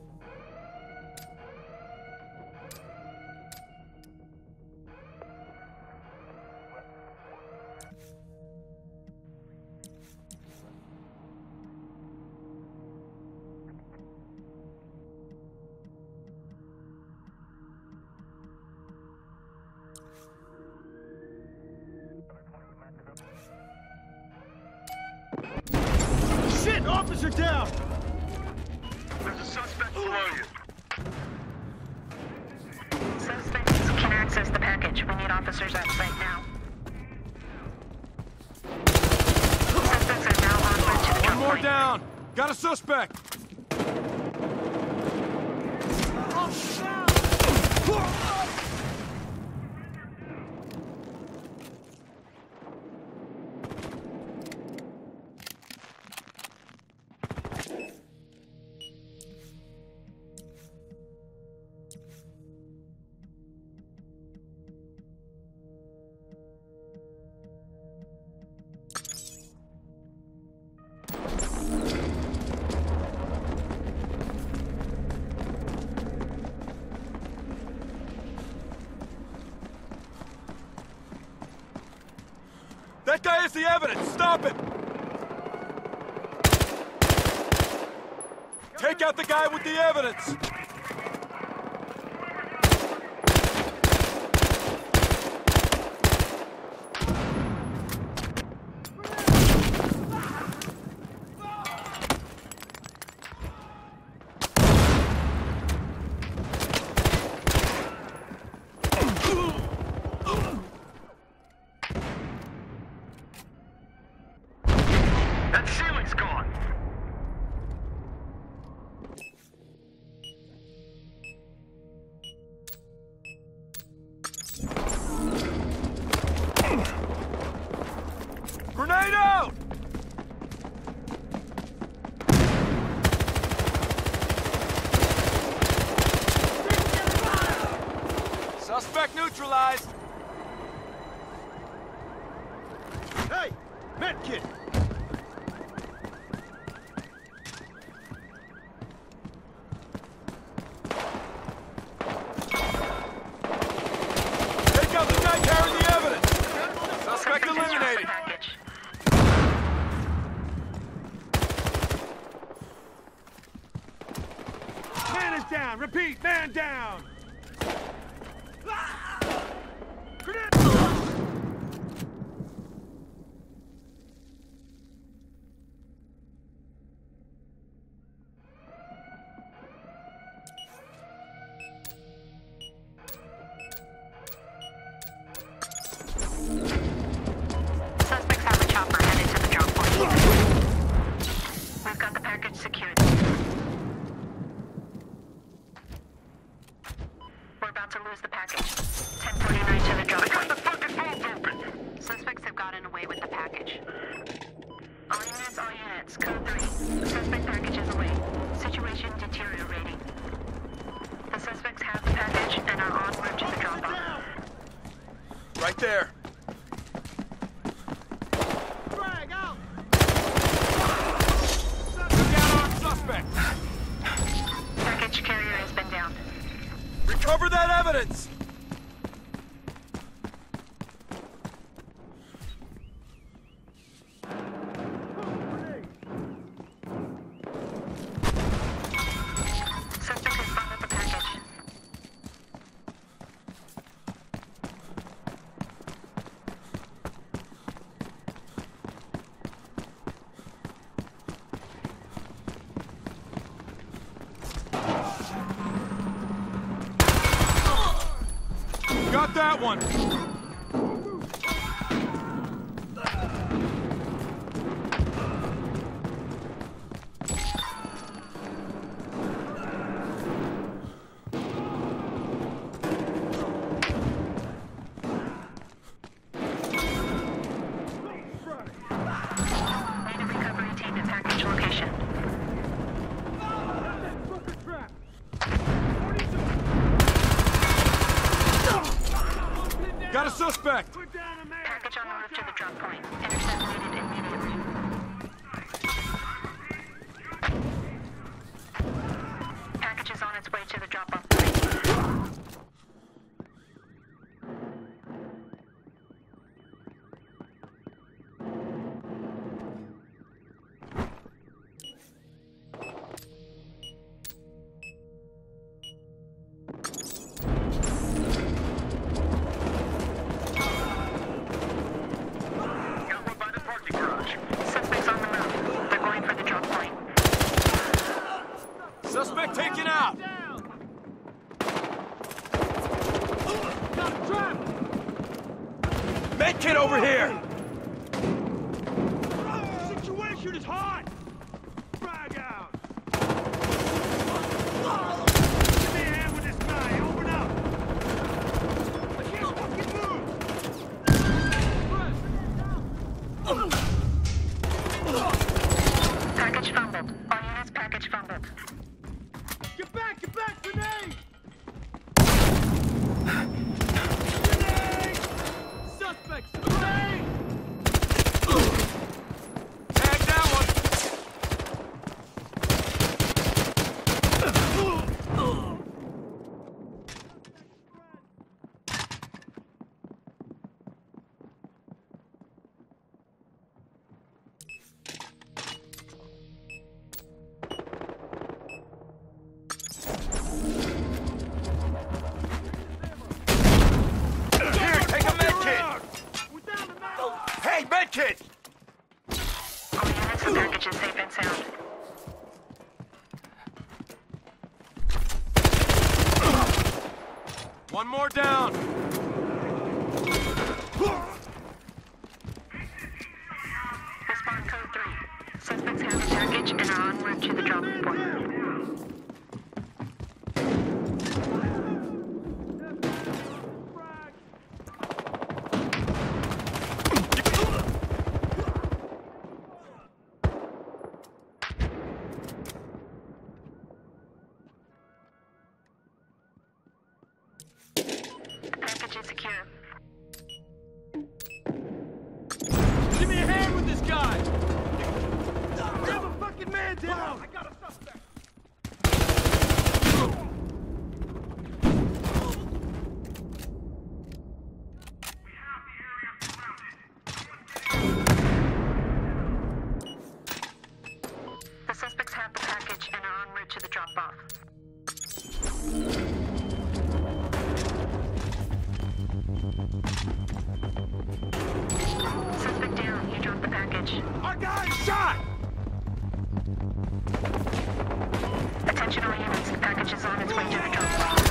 Shit! Officer down! There's a suspect below you. Suspects can access the package. We need officers at site now. Suspects are now on route to the One more point. down! Got a suspect! That guy is the evidence! Stop him! Take out the guy with the evidence! That ceiling's gone. Grenade out! Suspect neutralized! Hey! Medkit! Take out the guy carrying the evidence! Suspect Suspect has dropped the eliminated! package. Man is down! Repeat, man down! Grenade! Suspects have a chopper headed to the drop point. We've got the package secured. We're about to lose the package. 1049 to the drop They got the point. fucking vault open. Suspects have gotten away with the package. All units, code 3. The suspect package is away. Situation deteriorating. The suspects have the package and are en route to the drop-off. Right there. Frag out! Down armed suspect! Package carrier has been downed. Recover that evidence! Suspect has found the package. Got that one! Need a recovery team at package location. Got a suspect! Package on the route to the drop point. Intercept needed immediately. Package Suspect taken out! Got him trapped! Medkit over here! Situation is hot! Frag out! Give me a hand with this guy! Open up! I can't fucking move! Package fumbled. All units package fumbled. Get back! Get back! Grenade! Suspects! Grenade! Tag that one! Here, take a medkit! We're down to now! Hey, medkit! All units and packages safe and sound. One more down! Respond code 3. Suspects have a package and are en route to the drop point. Package is secure. Give me a hand with this guy! Grab a fucking man down! I got a suspect! The suspects have the package and are en route to the drop-off. Suspect down. You dropped the package. Our guy is shot! Attention all units. The package is on its way to the drop-off.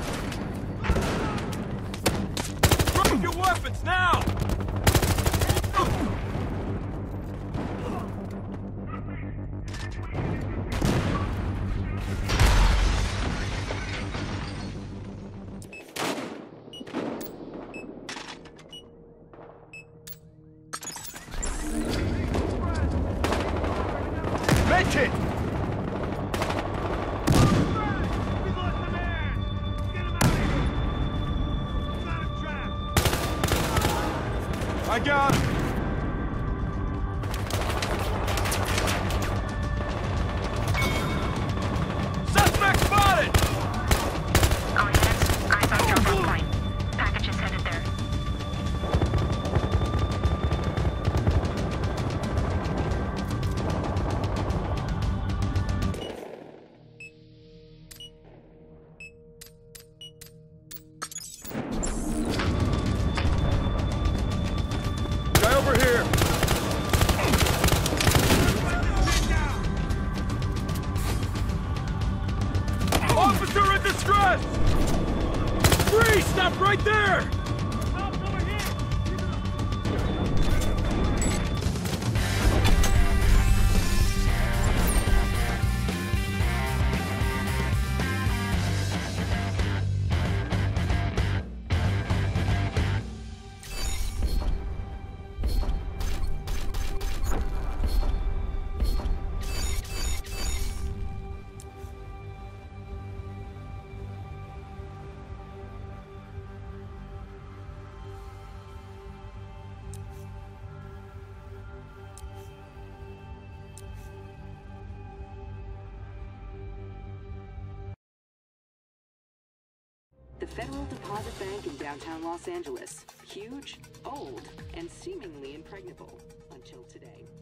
Drop your weapons now! Medkit! We lost the man! Get him out of here! Got him trapped! I got him! Suspect spotted! All units. Eyes on drop-off point. Package is headed there. Guy over here! Officer in distress! Freeze! Stop right there! Help over here! The Federal Deposit Bank in downtown Los Angeles. Huge, old, and seemingly impregnable. Until today.